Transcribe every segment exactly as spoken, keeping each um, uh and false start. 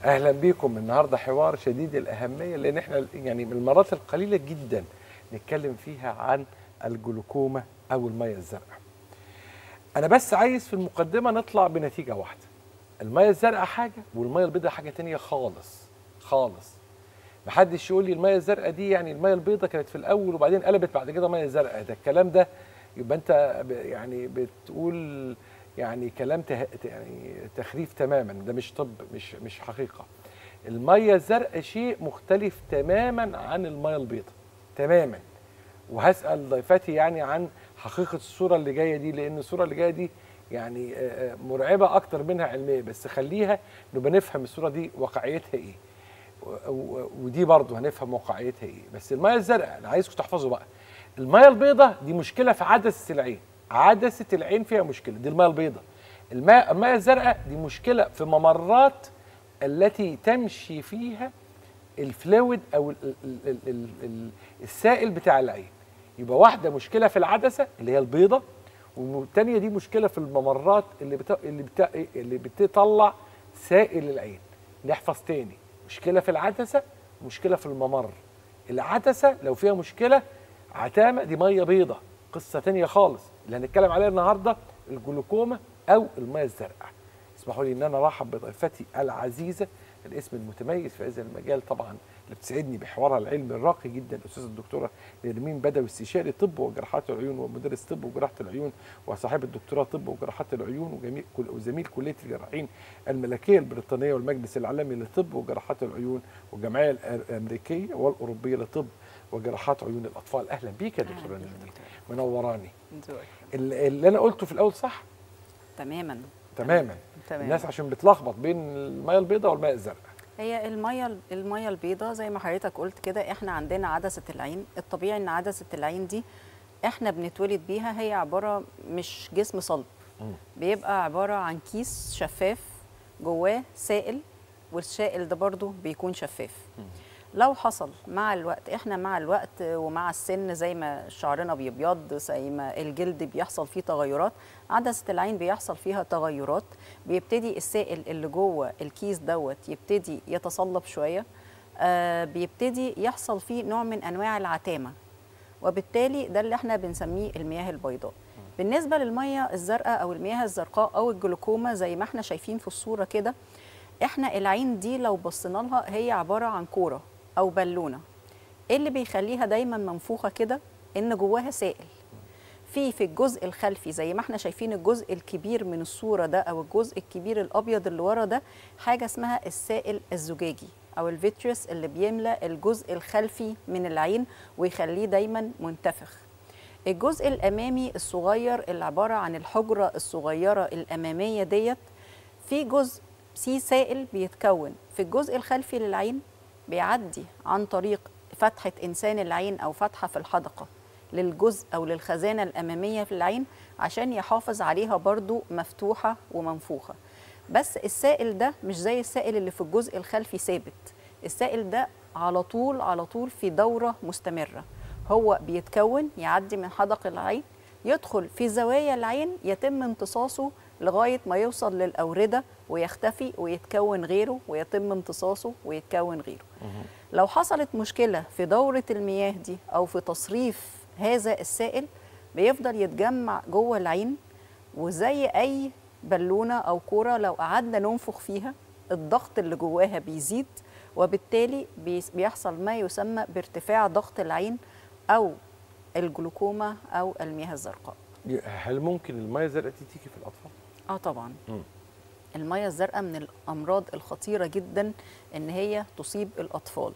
اهلا بيكم. النهارده حوار شديد الاهميه، لان احنا يعني من المرات القليله جدا نتكلم فيها عن الجلوكوما او الميه الزرقاء. انا بس عايز في المقدمه نطلع بنتيجه واحده. الميه الزرقاء حاجه والميه البيضاء حاجه تانية خالص خالص. محدش يقول لي الميه الزرقاء دي يعني الميه البيضاء كانت في الاول وبعدين قلبت بعد كده ميه زرقاء، ده الكلام ده يبقى انت يعني بتقول يعني كلام ته... يعني تخريف تماما، ده مش طب، مش مش حقيقه. الميه الزرقاء شيء مختلف تماما عن الميه البيضاء تماما. وهسال ضيفتي يعني عن حقيقه الصوره اللي جايه دي، لان الصوره اللي جايه دي يعني مرعبه اكتر منها علميه، بس خليها نبقى نفهم الصوره دي واقعيتها ايه، ودي برضه هنفهم واقعيتها ايه. بس الميه الزرقاء انا عايزكم تحفظوا بقى، الميه البيضاء دي مشكله في عدسه العين، عدسه العين فيها مشكله، دي الميه البيضاء. الماء الميه الزرقاء دي مشكله في ممرات التي تمشي فيها الفلويد او ال ال ال ال ال السائل بتاع العين. يبقى واحده مشكله في العدسه اللي هي البيضه، والثانيه دي مشكله في الممرات اللي بتا اللي بتا اللي بتطلع سائل العين. نحفظ تاني، مشكله في العدسه، مشكله في الممر. العدسه لو فيها مشكله عتامه دي ميه بيضه، قصه تانيه خالص. اللي هنتكلم عليها النهارده الجلوكوما او الميه الزرقاء. اسمحوا لي ان انا ارحب بضيفتي العزيزه، الاسم المتميز في هذا المجال طبعا اللي بتسعدني بحوارها العلمي الراقي جدا، الاستاذه الدكتوره نرمين بدوي، استشاري طب وجراحات العيون ومدرس طب وجراحه العيون وصاحب الدكتوراه طب وجراحات العيون وجميع وزميل كليه الجراحين الملكيه البريطانيه والمجلس العالمي للطب وجراحات العيون والجمعيه الامريكيه والاوروبيه لطب وجراحات عيون الاطفال. اهلا بيك يا دكتوره نرمين، منوراني. اللي انا قلته في الاول صح؟ تماما تماما. تمام. الناس عشان بتلخبط بين الميه البيضاء والميه الزرقاء. هي الميه الميه البيضاء زي ما حضرتك قلت كده، احنا عندنا عدسه العين. الطبيعي ان عدسه العين دي احنا بنتولد بيها، هي عباره مش جسم صلب، م. بيبقى عباره عن كيس شفاف جواه سائل، والسائل ده برضو بيكون شفاف. م. لو حصل مع الوقت، احنا مع الوقت ومع السن زي ما شعرنا بيبيض، زي ما الجلد بيحصل فيه تغيرات، عدسة العين بيحصل فيها تغيرات، بيبتدي السائل اللي جوه الكيس دوت يبتدي يتصلب شوية، آه بيبتدي يحصل فيه نوع من أنواع العتامة، وبالتالي ده اللي احنا بنسميه المياه البيضاء. بالنسبة للمياه الزرقاء أو المياه الزرقاء أو الجلوكوما زي ما احنا شايفين في الصورة كده، احنا العين دي لو بصينا لها هي عبارة عن كورة أو بالونة. إيه اللي بيخليها دايما منفوخة كده؟ إن جواها سائل. في في الجزء الخلفي زي ما احنا شايفين الجزء الكبير من الصورة ده أو الجزء الكبير الأبيض اللي ورا ده، حاجة اسمها السائل الزجاجي أو الفيتريوس اللي بيملأ الجزء الخلفي من العين ويخليه دايما منتفخ. الجزء الأمامي الصغير اللي عبارة عن الحجرة الصغيرة الأمامية ديت، في جزء في سائل بيتكون في الجزء الخلفي للعين، بيعدي عن طريق فتحة إنسان العين أو فتحة في الحدقة للجزء أو للخزانة الأمامية في العين عشان يحافظ عليها برضو مفتوحة ومنفوخة. بس السائل ده مش زي السائل اللي في الجزء الخلفي ثابت، السائل ده على طول على طول في دورة مستمرة. هو بيتكون يعدي من حدق العين، يدخل في زوايا العين، يتم امتصاصه لغاية ما يوصل للأوردة ويختفي ويتكون غيره، ويتم امتصاصه ويتكون غيره. لو حصلت مشكلة في دورة المياه دي أو في تصريف هذا السائل، بيفضل يتجمع جوه العين، وزي أي بالونة أو كورة لو قعدنا ننفخ فيها الضغط اللي جواها بيزيد، وبالتالي بيحصل ما يسمى بارتفاع ضغط العين أو الجلوكوما أو المياه الزرقاء. هل ممكن المياه الزرقاء تيجي في الأطفال؟ آه طبعاً. م. المياه الزرقاء من الأمراض الخطيرة جدا إن هي تصيب الأطفال.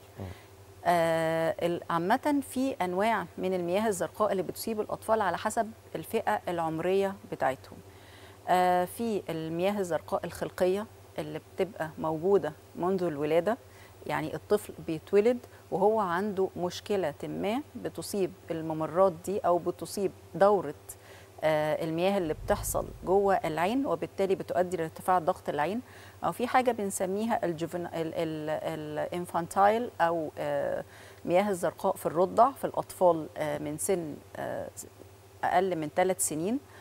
آه عامة في أنواع من المياه الزرقاء اللي بتصيب الأطفال على حسب الفئة العمرية بتاعتهم. آه في المياه الزرقاء الخلقية اللي بتبقى موجودة منذ الولادة، يعني الطفل بيتولد وهو عنده مشكلة ما بتصيب الممرات دي أو بتصيب دورة آه المياه اللي بتحصل جوه العين، وبالتالي بتؤدي لارتفاع ضغط العين. او في حاجه بنسميها الجوفن الانفانتايل او آه مياه الزرقاء في الرضع في الاطفال آه من سن آه اقل من ثلاث سنين.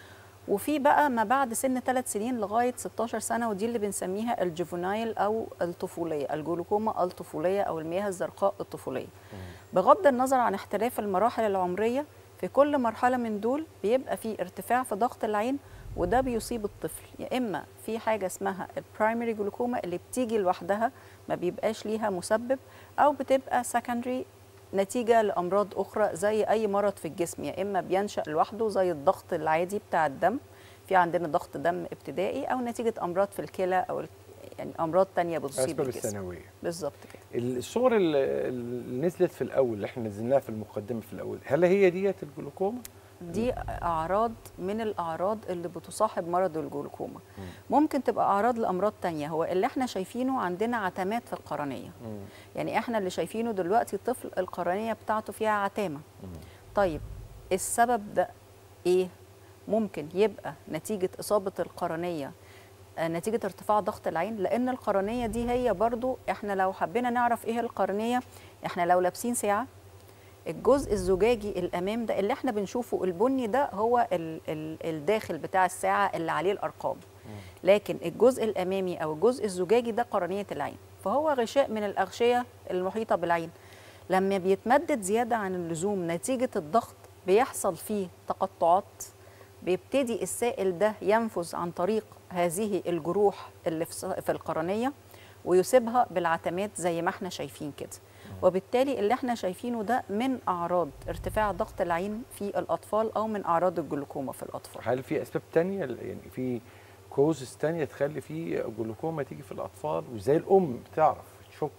وفي بقى ما بعد سن ثلاث سنين لغايه ستاشر سنه، ودي اللي بنسميها الجوفونايل او الطفوليه، الجلوكوما الطفوليه او المياه الزرقاء الطفوليه. بغض النظر عن اختلاف المراحل العمريه، في كل مرحله من دول بيبقى في ارتفاع في ضغط العين، وده بيصيب الطفل يا اما في حاجه اسمها البرايمري جلوكوما اللي بتيجي لوحدها ما بيبقاش ليها مسبب، او بتبقى سكندري نتيجه لامراض اخرى زي اي مرض في الجسم، يا اما بينشا لوحده زي الضغط العادي بتاع الدم، في عندنا ضغط دم ابتدائي، او نتيجه امراض في الكلى او يعني امراض تانية بتصيب الجسم. الثانويه بالظبط كده. الصور اللي اللي نزلت في الاول اللي احنا نزلناها في المقدمه في الاول، هل هي ديت الجلوكوما؟ دي اعراض من الاعراض اللي بتصاحب مرض الجلوكوما. ممكن تبقى اعراض لامراض تانية. هو اللي احنا شايفينه عندنا عتمات في القرنيه. مم. يعني احنا اللي شايفينه دلوقتي طفل القرنيه بتاعته فيها عتامه. مم. طيب السبب ده ايه؟ ممكن يبقى نتيجه اصابه القرنيه نتيجه ارتفاع ضغط العين، لان القرنيه دي هي برضو، احنا لو حبينا نعرف ايه القرنيه، احنا لو لابسين ساعه الجزء الزجاجي الامام ده اللي احنا بنشوفه البني ده هو ال ال الداخل بتاع الساعه اللي عليه الارقام، لكن الجزء الامامي او الجزء الزجاجي ده قرنيه العين، فهو غشاء من الاغشيه المحيطه بالعين. لما بيتمدد زياده عن اللزوم نتيجه الضغط بيحصل فيه تقطعات، بيبتدي السائل ده ينفذ عن طريق هذه الجروح اللي في القرنيه ويصيبها بالعتمات زي ما احنا شايفين كده. وبالتالي اللي احنا شايفينه ده من اعراض ارتفاع ضغط العين في الاطفال او من اعراض الجلوكوما في الاطفال. هل في اسباب تانية يعني في كوزز تانية تخلي في جلوكوما تيجي في الاطفال، وازاي الام بتعرف تشك؟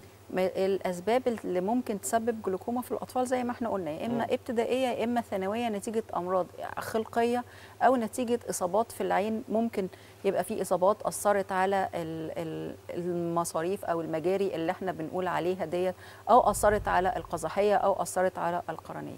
الاسباب اللي ممكن تسبب جلوكوما في الاطفال زي ما احنا قلنا يا اما ابتدائيه يا اما ثانويه نتيجه امراض خلقيه او نتيجه اصابات في العين. ممكن يبقى في اصابات اثرت على المصاريف او المجاري اللي احنا بنقول عليها ديت، او اثرت على القزحيه او اثرت على القرنيه.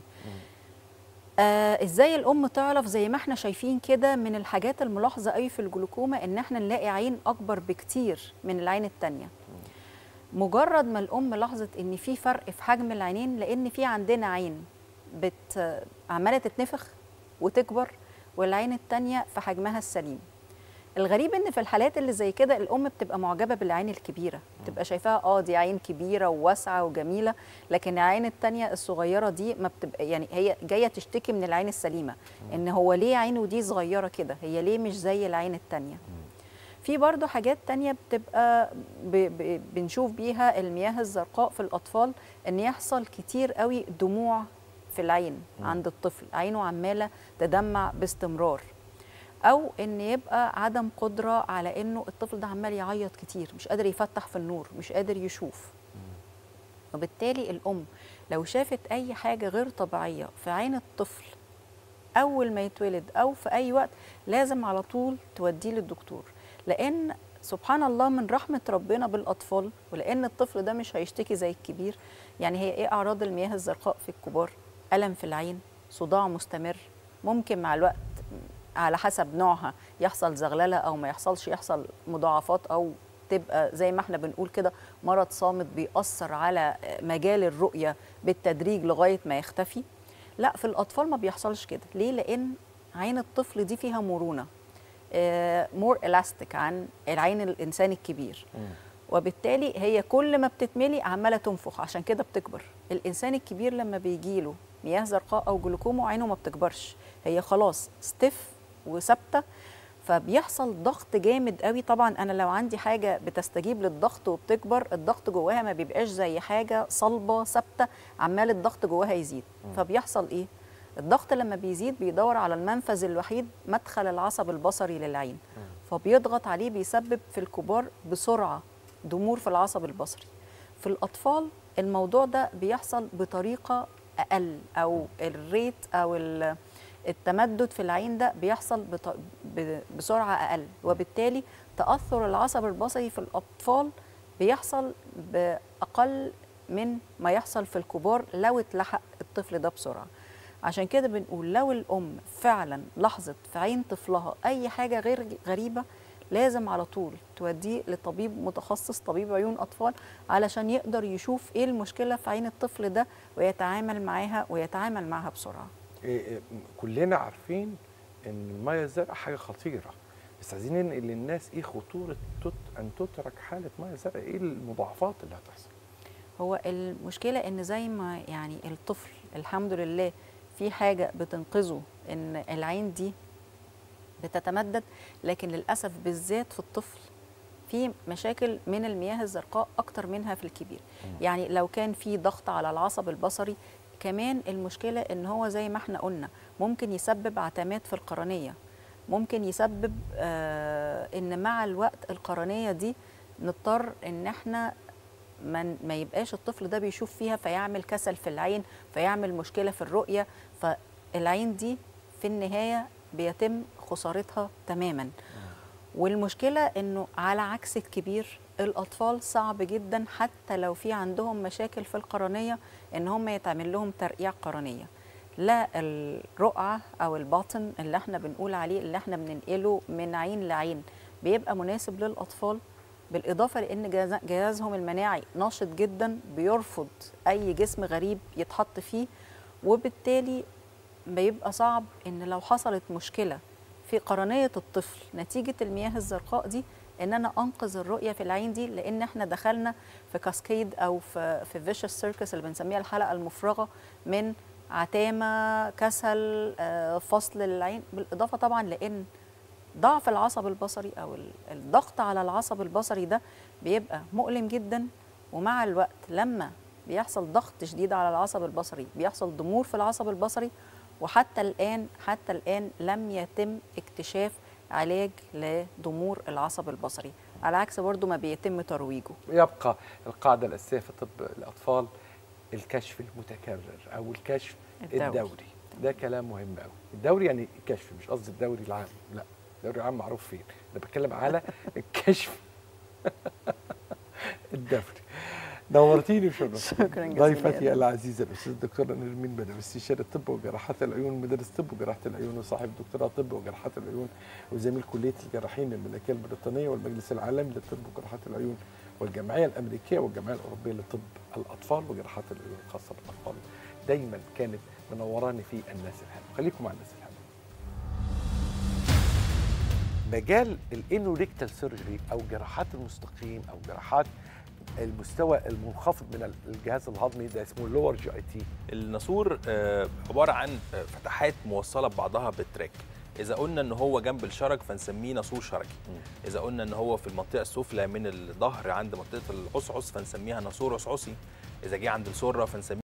آه ازاي الام تعرف؟ زي ما احنا شايفين كده من الحاجات الملاحظه قوي في الجلوكوما ان احنا نلاقي عين اكبر بكتير من العين الثانيه. مجرد ما الام لاحظت ان في فرق في حجم العينين، لان في عندنا عين بت عماله تتنفخ وتكبر والعين الثانيه في حجمها السليم. الغريب ان في الحالات اللي زي كده الام بتبقى معجبه بالعين الكبيره، بتبقى شايفاها اه دي عين كبيره وواسعه وجميله، لكن العين الثانيه الصغيره دي ما بتبقى، يعني هي جايه تشتكي من العين السليمه ان هو ليه عينه دي صغيره كده، هي ليه مش زي العين الثانيه. في برضو حاجات تانية بتبقى ب ب بنشوف بيها المياه الزرقاء في الأطفال، إن يحصل كتير قوي دموع في العين عند الطفل، عينه عمالة تدمع باستمرار، أو إن يبقى عدم قدرة على إنه الطفل ده عمال يعيط كتير، مش قادر يفتح في النور، مش قادر يشوف. وبالتالي الأم لو شافت أي حاجة غير طبيعية في عين الطفل أول ما يتولد أو في أي وقت لازم على طول توديه للدكتور، لأن سبحان الله من رحمة ربنا بالأطفال، ولأن الطفل ده مش هيشتكي زي الكبير. يعني هي إيه أعراض المياه الزرقاء في الكبار؟ ألم في العين، صداع مستمر، ممكن مع الوقت على حسب نوعها يحصل زغللة أو ما يحصلش، يحصل مضاعفات أو تبقى زي ما احنا بنقول كده مرض صامت بيأثر على مجال الرؤية بالتدريج لغاية ما يختفي. لا، في الأطفال ما بيحصلش كده. ليه؟ لأن عين الطفل دي فيها مرونة، مور الاستيك عن العين الانسان الكبير، وبالتالي هي كل ما بتتملي عماله تنفخ، عشان كده بتكبر. الانسان الكبير لما بيجيله مياه زرقاء او جلوكوما عينه ما بتكبرش، هي خلاص ستيف وثابته، فبيحصل ضغط جامد قوي. طبعا انا لو عندي حاجه بتستجيب للضغط وبتكبر، الضغط جواها ما بيبقاش زي حاجه صلبه ثابته عمال الضغط جواها يزيد. فبيحصل ايه؟ الضغط لما بيزيد بيدور على المنفذ الوحيد، مدخل العصب البصري للعين، فبيضغط عليه، بيسبب في الكبار بسرعة ضمور في العصب البصري. في الأطفال الموضوع ده بيحصل بطريقة أقل، أو الريت أو التمدد في العين ده بيحصل بسرعة أقل، وبالتالي تأثر العصب البصري في الأطفال بيحصل بأقل من ما يحصل في الكبار لو اتلحق الطفل ده بسرعة. عشان كده بنقول لو الأم فعلا لاحظت في عين طفلها أي حاجة غير غريبة، لازم على طول توديه لطبيب متخصص، طبيب عيون أطفال، علشان يقدر يشوف إيه المشكلة في عين الطفل ده ويتعامل معاها ويتعامل معها بسرعة. كلنا عارفين ان الميه الزرقاء حاجه خطيره، بس عايزين ننقل للناس ايه خطوره تت... ان تترك حاله ميه زرقاء، ايه المضاعفات اللي هتحصل؟ هو المشكله ان زي ما يعني الطفل الحمد لله في حاجه بتنقذه ان العين دي بتتمدد، لكن للاسف بالذات في الطفل في مشاكل من المياه الزرقاء اكتر منها في الكبير. يعني لو كان في ضغط على العصب البصري، كمان المشكله ان هو زي ما احنا قلنا ممكن يسبب عتمات في القرنيه، ممكن يسبب آه ان مع الوقت القرنيه دي نضطر ان احنا ما ما يبقاش الطفل ده بيشوف فيها، فيعمل كسل في العين، فيعمل مشكله في الرؤيه، فالعين دي في النهايه بيتم خسارتها تماما. والمشكله انه على عكس الكبير، الاطفال صعب جدا حتى لو في عندهم مشاكل في القرنيه ان هم يتعمل لهم ترقيع قرنيه. لا الرقعه او الباطن اللي احنا بنقول عليه اللي احنا بننقله من عين لعين بيبقى مناسب للاطفال، بالاضافه لان جهازهم المناعي ناشط جدا بيرفض اي جسم غريب يتحط فيه، وبالتالي بيبقى صعب ان لو حصلت مشكله في قرنيه الطفل نتيجه المياه الزرقاء دي ان انا انقذ الرؤيه في العين دي، لان احنا دخلنا في كاسكيد او في في فيشس سيركس اللي بنسميها الحلقه المفرغه من عتامه، كسل، فصل العين، بالاضافه طبعا لان ضعف العصب البصري او الضغط على العصب البصري ده بيبقى مؤلم جدا، ومع الوقت لما بيحصل ضغط شديد على العصب البصري بيحصل ضمور في العصب البصري، وحتى الآن حتى الآن لم يتم اكتشاف علاج لضمور العصب البصري، على عكس برضو ما بيتم ترويجه. يبقى القاعدة الأساسية في طب الأطفال الكشف المتكرر أو الكشف الدوري, الدوري. ده كلام مهم قوي. الدوري يعني الكشف، مش قصدي الدوري العام، لا الدوري العام معروف فين، أنا بتكلم على الكشف الدوري. نورتيني وشرفتيني. شكرا جزيلا. ضيفتي العزيزه الاستاذ الدكتوره نرمين بدوي، استشاري الطب وجراحات العيون، مدرس طب وجراحه العيون وصاحب دكتوراه طب وجراحات العيون وزميل كليه الجراحين الملكيه البريطانيه والمجلس العالمي للطب وجراحات العيون والجمعيه الامريكيه والجمعيه الاوروبيه لطب الاطفال وجراحات العيون الخاصه بالاطفال. دايما كانت منوراني في الناس الحلوه. خليكم مع الناس الحلوه. مجال الانوريكتال سيرجري او جراحات المستقيم او جراحات المستوى المنخفض من الجهاز الهضمي ده اسمه اللور جي اي تي. الناسور عباره عن فتحات موصله ببعضها بالتراك. اذا قلنا ان هو جنب الشرج فنسميه ناسور شرجي، اذا قلنا ان هو في المنطقه السفلى من الظهر عند منطقه العصعص فنسميها ناسور عصعصي، اذا جه عند السره فنسميه